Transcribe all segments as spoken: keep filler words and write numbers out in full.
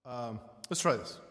Um, let's try this.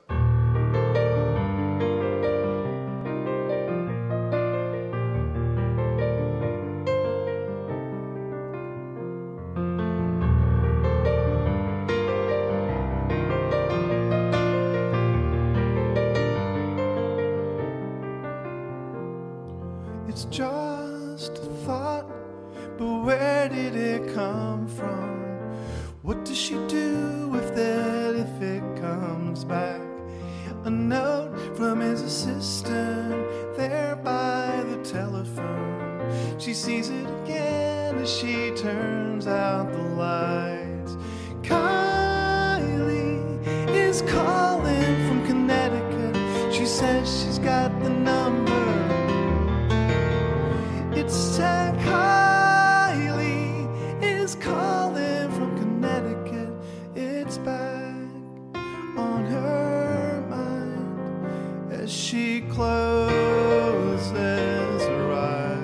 It's just a thought, but where did it come from? What does she do with it if it comes back? A note from his assistant there by the telephone. She sees it again as she turns out the lights. Kylie is calling from Connecticut. She says she's got the number. It's sad. Kylie is calling from Connecticut. It's back on her mind as she closes her eyes.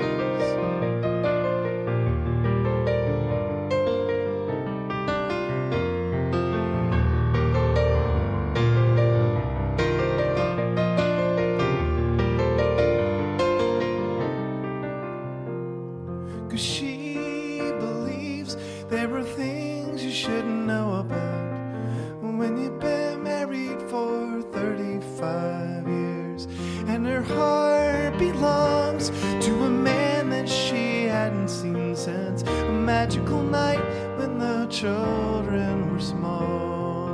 'Cause she believes there are things you shouldn't know about when you've been married for thirty-five years, and her heart belongs to a man that she hadn't seen since a magical night when the children were small.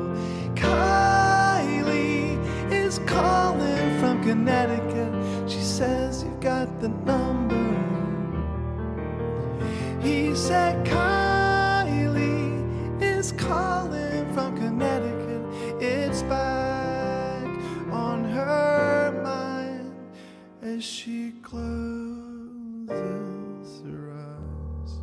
Kylie is calling from Connecticut. She says you've got the number. He said Kylie is calling from Connecticut. It's back on her mind as she closes her eyes.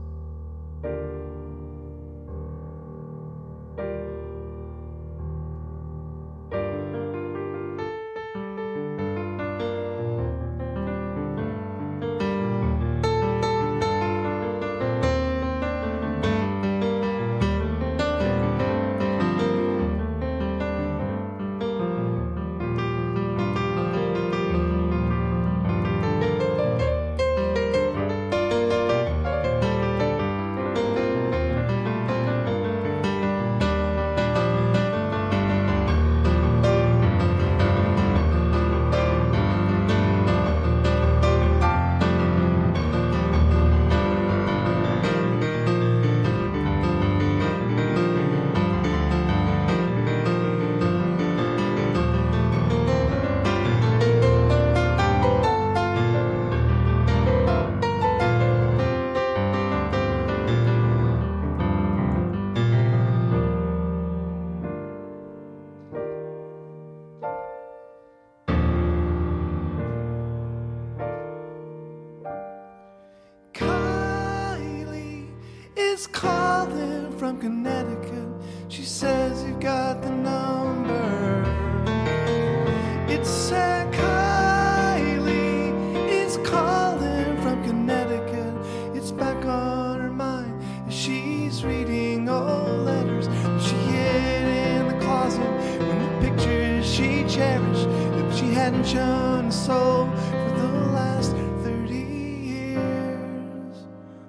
Is calling from Connecticut. She says you've got the number. It's sad. Kylie is calling from Connecticut. It's back on her mind as she's reading old letters that she hid in the closet, when the pictures she cherished that she hadn't shown a soul for the last thirty years.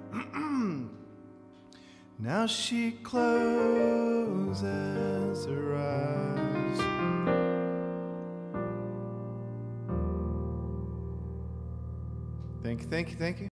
Now she closes her eyes. Thank you, thank you, thank you.